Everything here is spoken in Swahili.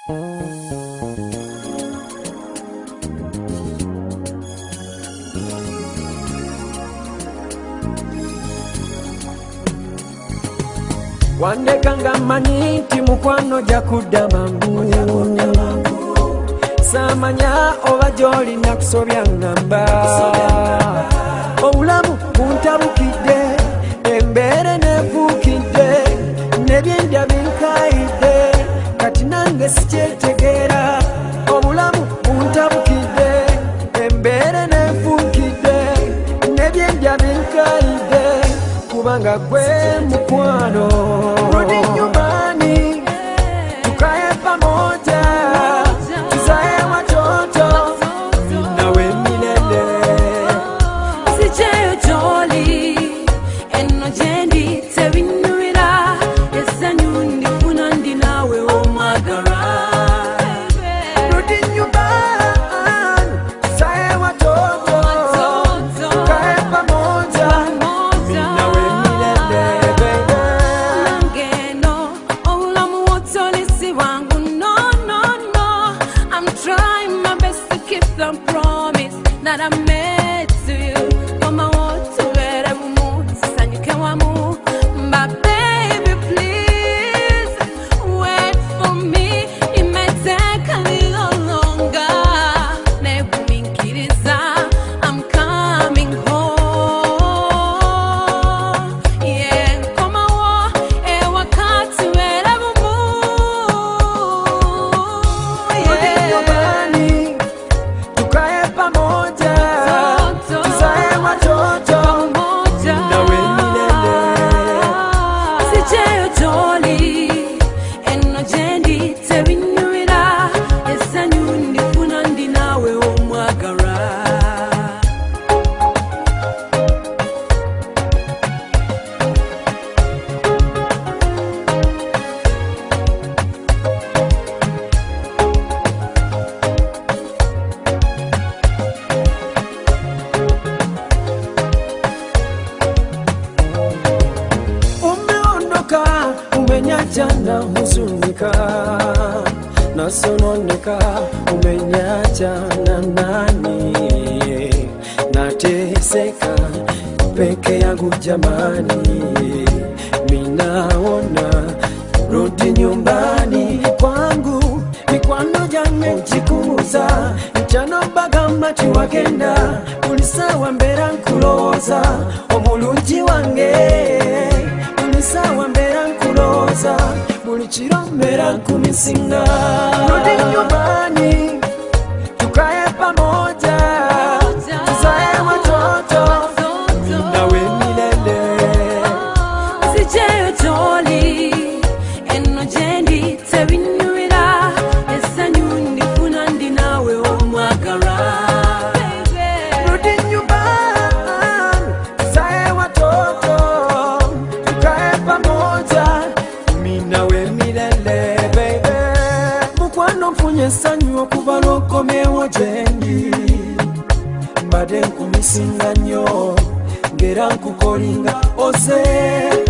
Wandekanga maniti mukwano jakudda mangu samanya oba joli nakusobya ngamba obulamu buntabukidde embere nebuukidde nebyendya binkaidde kati nange sikyetegeera obulamu buntabukidde embere nebuukidde nebyendya binkaidde kubanga gwe mukwano rudi nyumbani tukae pamoja tuzae watoto nawe milele sijayo joli eno jendi tebinuira esanyu ndifuna ndi nawe omwagala rudi nyumbani tuzae watoto tukae pamoja nawe milele Nangeno obulamu wotolisi wangu no no no I'm trying my best to keep the promise that I made to you Mama wotubere bumu sanyuke wamu but baby please wait for me it may take a little longer nebuminkiriza I'm coming home yeah koma wo wakati wera bumu rudi nyumbani tukae pamoja tuzae watoto nawe milele sijayo joli eno jendi tebinuira esanyu ndifuna ndi nawe omwagala umeondoka umenyacha na huzunika nasononeka umenyacha na nani nateseka peke yangu jamani minaona rudi nyumbani kwangu mikwano jange chikuza mchano bagamati wagenda ulisawa mbera nkuloza omulungi wange ulisawa mbera nkuloza buli kiro mbera nkumisinga rudi nyumbani tukae pamoja tuzae watoto nawe milele sijayo joli eno jendi tebinuira esanyu ndifuna ndi nawe omwagala rudi nyumbani tuzae watoto tukae pamoja mimi nawe milele baby mukwano mfunye sanyu okuva lwokomewo jendi mbadde nkumisinga nnyo ngera nkukolinga ose